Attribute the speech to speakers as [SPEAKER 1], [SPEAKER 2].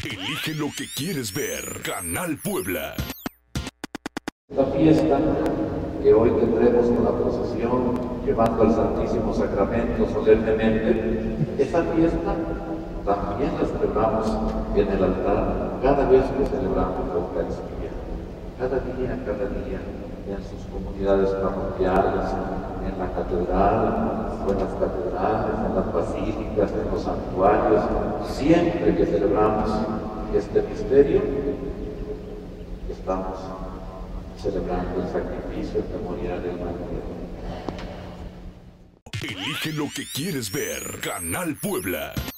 [SPEAKER 1] Elige lo que quieres ver. Canal Puebla.
[SPEAKER 2] La fiesta que hoy tendremos con la procesión, llevando al Santísimo Sacramento solemnemente, esa fiesta también la celebramos en el altar cada vez que celebramos la Eucaristía. Cada día, en sus comunidades parroquiales, en la catedral, o en las catedrales, en las basílicas, en los santuarios, siempre que celebramos este misterio, estamos celebrando el sacrificio memorial del Maestro.
[SPEAKER 1] Elige lo que quieres ver. Canal Puebla.